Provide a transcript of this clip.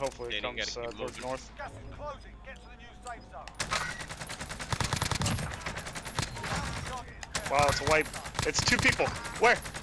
Hopefully it Danny, comes gotta keep towards moving. north. Gas is closing. Get to the new safe zone. Wow, it's a wipe. It's 2 people. Where?